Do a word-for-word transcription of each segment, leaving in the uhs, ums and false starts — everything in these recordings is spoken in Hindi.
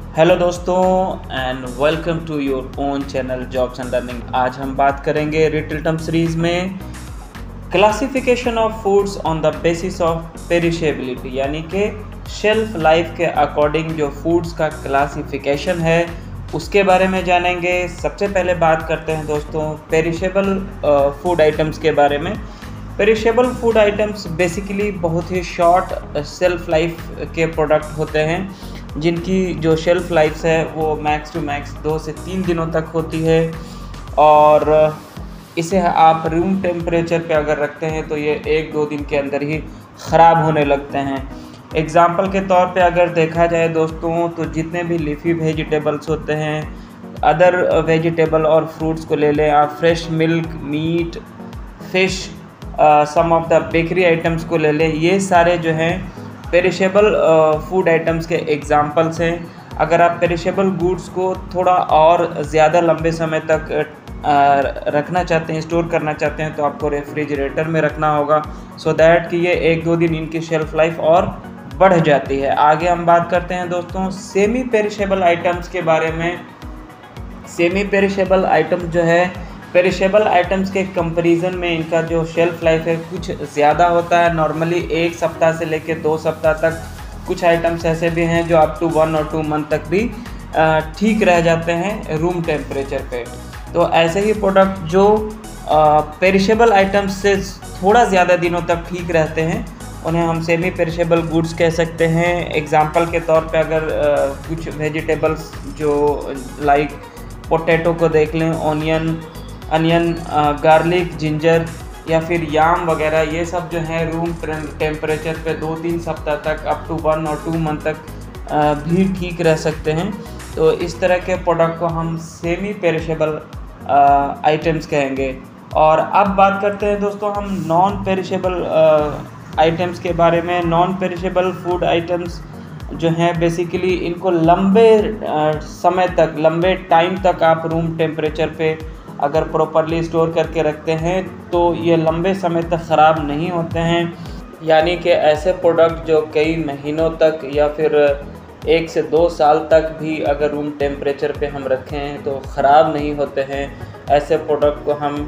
हेलो दोस्तों and welcome to your own channel jobs and learning. आज हम बात करेंगे रिटेल टर्म सीरीज में classification of foods on the basis of perishability, यानी कि शेल्फ लाइफ के अकॉर्डिंग जो फूड्स का क्लासिफिकेशन है उसके बारे में जानेंगे। सबसे पहले बात करते हैं दोस्तों पेरिशेबल फूड आइटम्स के बारे में। पेरिशेबल फूड आइटम्स बेसिकली बहुत ही शॉर्ट शेल्फ लाइफ के प्रोडक्ट होते हैं जिनकी जो शेल्फ लाइफ है वो मैक्स टू मैक्स दो से तीन दिनों तक होती है, और इसे आप रूम टेम्परेचर पे अगर रखते हैं तो ये एक दो दिन के अंदर ही ख़राब होने लगते हैं। एग्ज़ाम्पल के तौर पे अगर देखा जाए दोस्तों तो जितने भी लीफी वेजिटेबल्स होते हैं, अदर वेजिटेबल और फ्रूट्स को ले लें आप, fresh milk, meat, fish, some of the bakery items को ले लें, ये सारे जो हैं पेरिशेबल फूड आइटम्स के एग्जांपल्स हैं। अगर आप पेरिशेबल गुड्स को थोड़ा और ज़्यादा लंबे समय तक रखना चाहते हैं, स्टोर करना चाहते हैं, तो आपको रेफ्रिजरेटर में रखना होगा सो दैट कि ये एक दो दिन इनकी शेल्फ लाइफ और बढ़ जाती है। आगे हम बात करते हैं दोस्तों सेमी पेरिशेबल आइटम्स के बारे में। सेमी पेरिशेबल आइटम जो है पेरिशेबल आइटम्स के कंपैरिजन में इनका जो शेल्फ लाइफ है कुछ ज़्यादा होता है। नॉर्मली एक सप्ताह से लेकर दो सप्ताह तक, कुछ आइटम्स ऐसे भी हैं जो अप टू वन और टू मंथ तक भी ठीक रह जाते हैं रूम टेम्परेचर पे। तो ऐसे ही प्रोडक्ट जो पेरिशेबल आइटम्स से थोड़ा ज़्यादा दिनों तक ठीक रहते हैं उन्हें हम सेमी पेरिशेबल गुड्स कह सकते हैं। एग्जांपल के तौर पे अगर आ, कुछ वेजिटेबल्स जो लाइक पोटैटो को देख लें, ऑनियन अनियन गार्लिक, जिंजर या फिर याम वगैरह, ये सब जो है रूम टेम्परेचर पे दो तीन सप्ताह तक अप टू वन और टू मंथ तक आ, भी ठीक रह सकते हैं। तो इस तरह के प्रोडक्ट को हम सेमी पेरिशेबल आइटम्स कहेंगे। और अब बात करते हैं दोस्तों हम नॉन पेरिशेबल आइटम्स के बारे में। नॉन पेरिशेबल फूड आइटम्स जो हैं बेसिकली इनको लंबे समय तक, लंबे टाइम तक आप रूम टेम्परेचर पे अगर प्रॉपरली स्टोर करके रखते हैं तो ये लंबे समय तक ख़राब नहीं होते हैं। यानी कि ऐसे प्रोडक्ट जो कई महीनों तक या फिर एक से दो साल तक भी अगर रूम टेम्परेचर पे हम रखें तो ख़राब नहीं होते हैं। ऐसे प्रोडक्ट को हम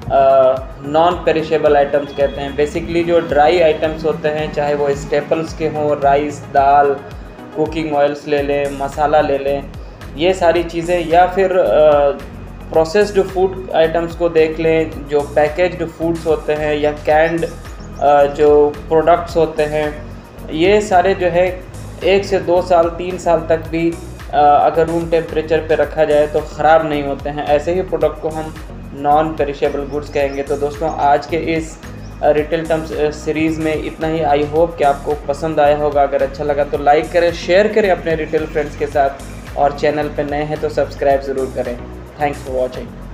नॉन पेरिशेबल आइटम्स कहते हैं। बेसिकली जो ड्राई आइटम्स होते हैं, चाहे वो स्टेपल्स के हों, राइस, दाल, कुकिंग ऑयल्स ले लें, मसाला ले लें, ये सारी चीज़ें, या फिर आ, प्रोसेस्ड फूड आइटम्स को देख लें, जो पैकेज्ड फूड्स होते हैं या कैंड जो प्रोडक्ट्स होते हैं, ये सारे जो है एक से दो साल तीन साल तक भी अगर रूम टेम्परेचर पे रखा जाए तो ख़राब नहीं होते हैं। ऐसे ही प्रोडक्ट को हम नॉन पेरिशेबल गुड्स कहेंगे। तो दोस्तों आज के इस रिटेल टर्म्स सीरीज़ में इतना ही। आई होप कि आपको पसंद आया होगा। अगर अच्छा लगा तो लाइक करें, शेयर करें अपने रिटेल फ्रेंड्स के साथ, और चैनल पे नए हैं तो सब्सक्राइब ज़रूर करें। Thanks for watching.